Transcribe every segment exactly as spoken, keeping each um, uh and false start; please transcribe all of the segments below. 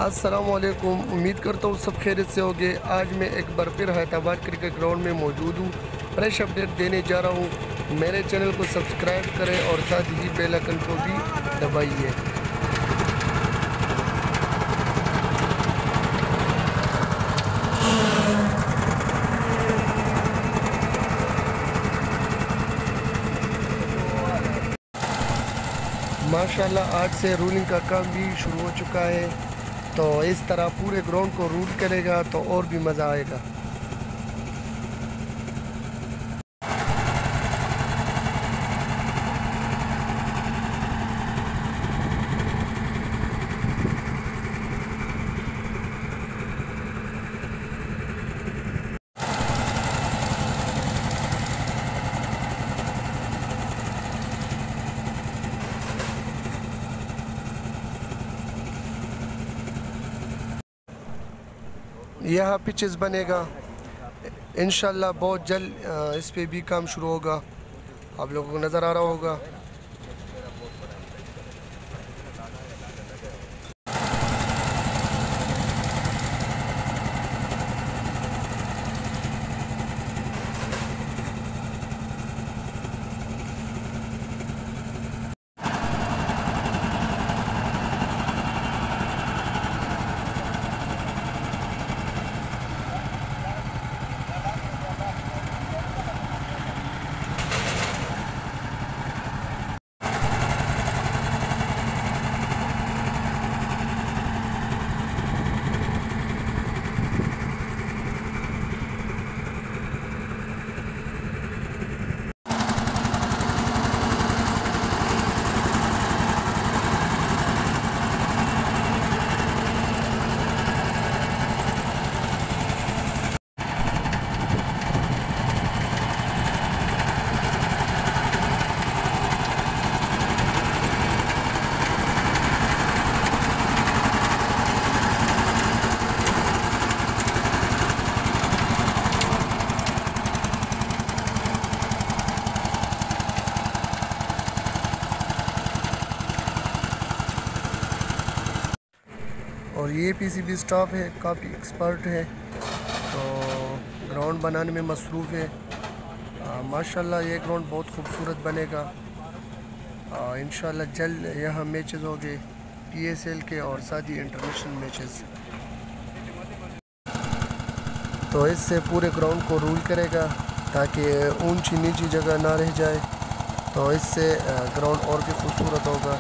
अस्सलामुअलैकुम। उम्मीद करता हूँ सब खैरियत से होंगे। आज मैं एक बार फिर हैदराबाद क्रिकेट ग्राउंड में मौजूद हूँ। फ्रेश अपडेट देने जा रहा हूँ। मेरे चैनल को सब्सक्राइब करें और साथ ही बेल आइकन को भी दबाइए। माशाल्लाह आज से रूलिंग का काम भी शुरू हो चुका है, तो इस तरह पूरे ग्राउंड को रूल करेगा तो और भी मज़ा आएगा। यह पिचेस बनेगा इंशाल्लाह बहुत जल्द। इस पे भी काम शुरू होगा, आप लोगों को नज़र आ रहा होगा। और ये पीसीबी स्टाफ है, काफ़ी एक्सपर्ट है, तो ग्राउंड बनाने में मसरूफ़ है। आ, माशाल्लाह ये ग्राउंड बहुत खूबसूरत बनेगा। इंशाल्लाह जल्द यहाँ मैचेस होंगे पीएसएल के और साथ ही इंटरनेशनल मैचेस, तो इससे पूरे ग्राउंड को रूल करेगा ताकि ऊंची नीची जगह ना रह जाए, तो इससे ग्राउंड और भी खूबसूरत होगा।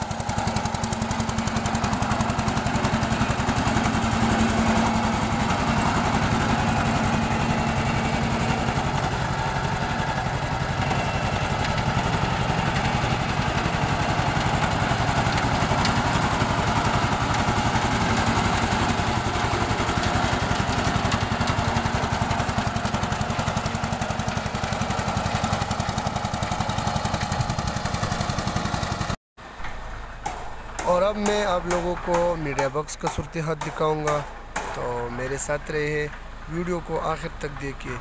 और अब मैं आप लोगों को मीडिया बॉक्स का सूरत हाल दिखाऊंगा, तो मेरे साथ रहे, वीडियो को आखिर तक देखिए।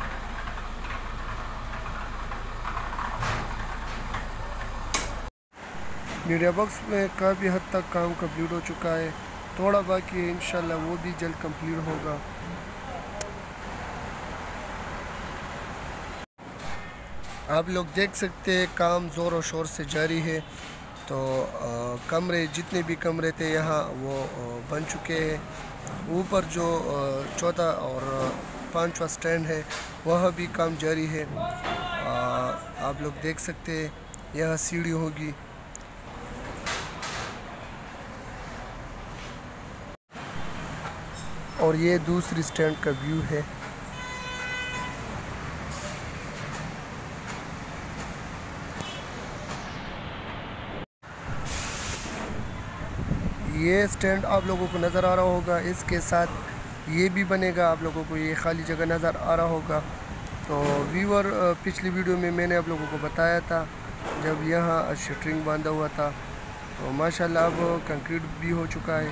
मीडिया बॉक्स में काफ़ी हद तक काम कंप्लीट हो चुका है, थोड़ा बाकी है, इंशाल्लाह वो भी जल्द कंप्लीट होगा। आप लोग देख सकते हैं काम ज़ोर और शोर से जारी है, तो आ, कमरे जितने भी कमरे थे यहाँ वो आ, बन चुके हैं। ऊपर जो चौथा और पांचवा स्टैंड है वह भी काम जारी है। आ, आप लोग देख सकते हैं यहाँ सीढ़ी होगी। और ये दूसरी स्टैंड का व्यू है। ये स्टैंड आप लोगों को नज़र आ रहा होगा, इसके साथ ये भी बनेगा, आप लोगों को ये खाली जगह नज़र आ रहा होगा। तो व्यूअर पिछली वीडियो में मैंने आप लोगों को बताया था जब यहाँ शटरिंग बांधा हुआ था, तो माशाल्लाह अब कंक्रीट भी हो चुका है।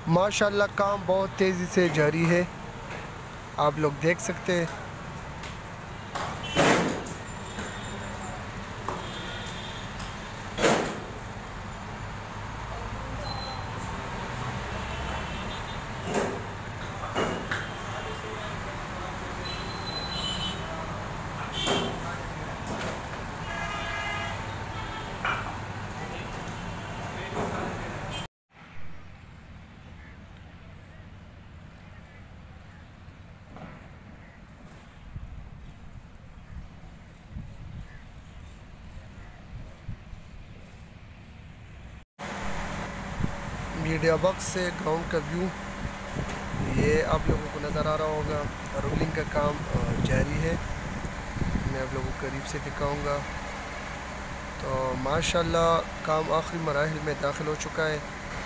माशाल्लाह काम बहुत तेज़ी से जारी है, आप लोग देख सकते हैं। मीडिया बॉक्स से ग्राउंड का व्यू ये आप लोगों को नज़र आ रहा होगा। रोलिंग का काम जारी है, मैं आप लोगों को करीब से दिखाऊंगा। तो माशाल्लाह काम आखिरी मराहिल में दाखिल हो चुका है।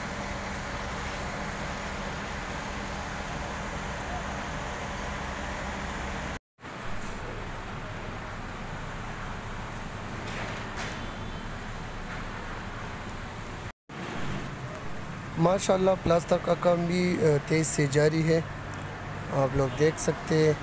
माशाल्लाह प्लास्टर का काम भी तेज़ से जारी है, आप लोग देख सकते हैं।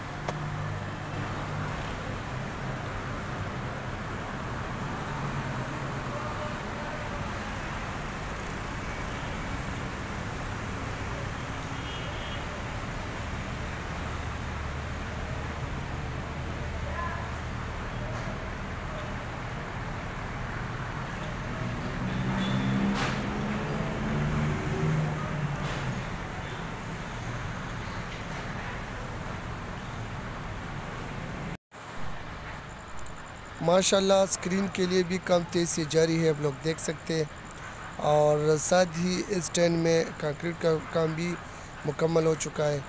माशाल्लाह स्क्रीन के लिए भी काम तेज़ से जारी है, आप लोग देख सकते हैं। और साथ ही स्टैंड में कंक्रीट का काम भी मुकम्मल हो चुका है।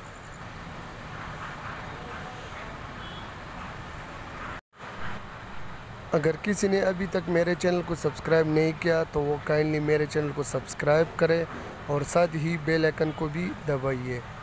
अगर किसी ने अभी तक मेरे चैनल को सब्सक्राइब नहीं किया तो वो काइंडली मेरे चैनल को सब्सक्राइब करें और साथ ही बेल आइकन को भी दबाइए।